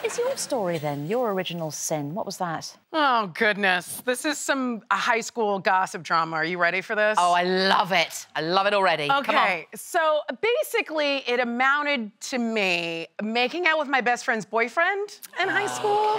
is your story then? Your original sin? What was that? Oh, goodness. This is a high school gossip drama. Are you ready for this? Oh, I love it. I love it already. Okay, so basically it amounted to me making out with my best friend's boyfriend in high school.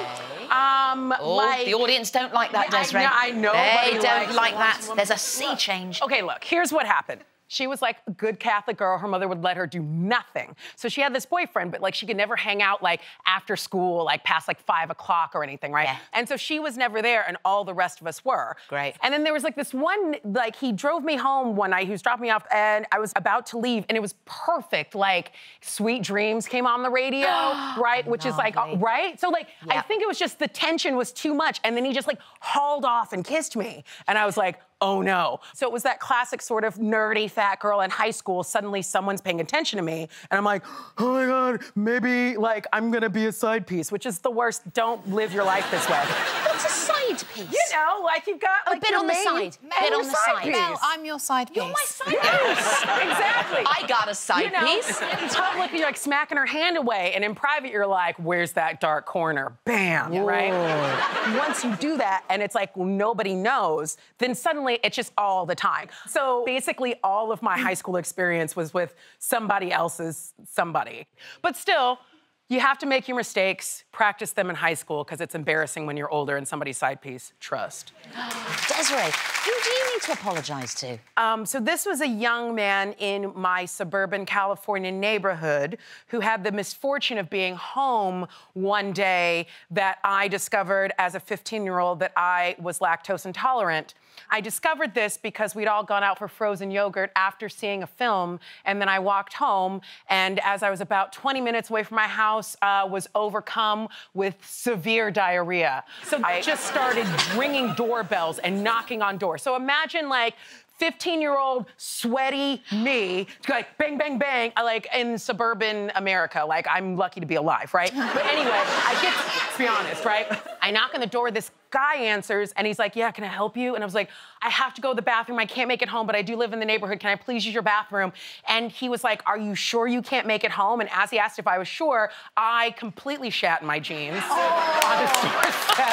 The audience don't like that, Desiree. I know. They don't like that. There's a sea change. Okay, look, here's what happened. She was like a good Catholic girl. Her mother would let her do nothing. So she had this boyfriend, but like she could never hang out like after school, like past like 5 o'clock or anything, right? Yeah. And so she was never there and all the rest of us were. Great. And then there was like this one, like he drove me home one night, he was dropping me off and I was about to leave and it was perfect. Like Sweet Dreams came on the radio, right? Which is like, right? So like, I think it was just the tension was too much. And then he just like hauled off and kissed me. And I was like, oh no. So it was that classic sort of nerdy fat girl in high school, suddenly someone's paying attention to me, and I'm like, oh my God, maybe like I'm gonna be a side piece, which is the worst. Don't live your life this way. What's a side piece? You know, like you've got like a bit your on the main, side. Bit on the side. piece. Mel, I'm your side piece. You're my side piece. Yes, exactly. I got a side You know, piece. in public, you're like smacking her hand away, and in private, you're like, where's that dark corner? Bam, right? Once you do that, and it's like nobody knows, then suddenly it's just all the time. So basically, all of my high school experience was with somebody else's somebody. But still, you have to make your mistakes, practice them in high school, because it's embarrassing when you're older and somebody's side piece. Trust. Desiree, who do you need to apologize to? So this was a young man in my suburban California neighborhood who had the misfortune of being home one day that I discovered as a 15-year-old that I was lactose intolerant. I discovered this because we'd all gone out for frozen yogurt after seeing a film, and then I walked home, and as I was about 20 minutes away from my house, was overcome with severe diarrhea. So I just started ringing doorbells and knocking on doors. So imagine like 15-year-old sweaty me, like bang, bang, bang, like in suburban America. Like I'm lucky to be alive, right? But anyway, I get to be honest, right? I knock on the door, this guy answers, and he's like, yeah, can I help you? And I was like, I have to go to the bathroom. I can't make it home, but I do live in the neighborhood. Can I please use your bathroom? And he was like, are you sure you can't make it home? And as he asked if I was sure, I completely shat in my jeans on his doorstep.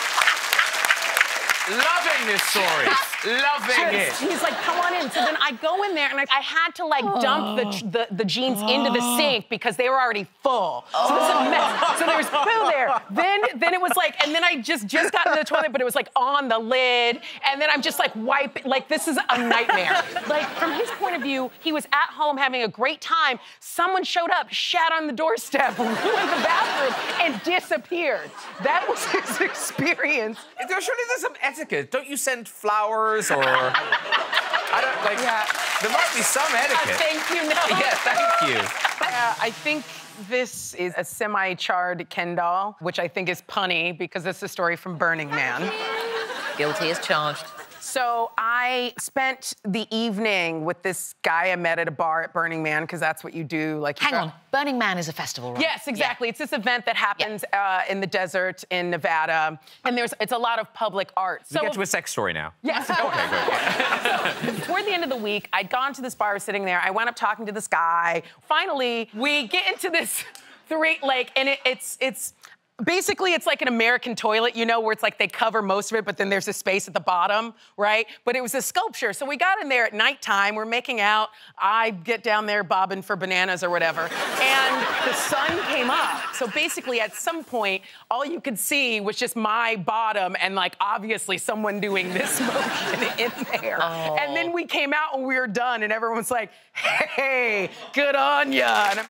Loving this story. Loving it. He's like, come on in. So then I go in there and I had to like dump the jeans into the sink because they were already full. So this is a mess. So there was poo there. Then it was like, and then I just got into the toilet, but it was like on the lid. And then I'm just like wiping, like this is a nightmare. Like from his point of view, he was at home having a great time. Someone showed up, shat on the doorstep, ruined the bathroom, and disappeared. That was his experience. Surely there's some etiquette. Don't you send flowers or... I don't, like, there must be some etiquette. Thank you, no. Yeah, thank you. I think this is a semi-charred Ken doll, which I think is punny because it's a story from Burning Man. Guilty as charged. So I spent the evening with this guy I met at a bar at Burning Man, because that's what you do. Like, Hang on, Burning Man is a festival, right? Yes, exactly. Yeah. It's this event that happens in the desert in Nevada, and it's a lot of public art. So we get to a sex story now. Yes. Okay, good. So, toward the end of the week, I'd gone to this bar, I was sitting there. I wound up talking to this guy. Finally, we get into this and it's basically, it's like an American toilet, you know, where it's like they cover most of it, but then there's a space at the bottom, right? But it was a sculpture. So we got in there at nighttime, we're making out. I get down there bobbing for bananas or whatever. And the sun came up. So basically, at some point, all you could see was just my bottom and like, obviously, someone doing this motion in there. Oh. And then we came out and we were done and everyone's like, hey, good on ya.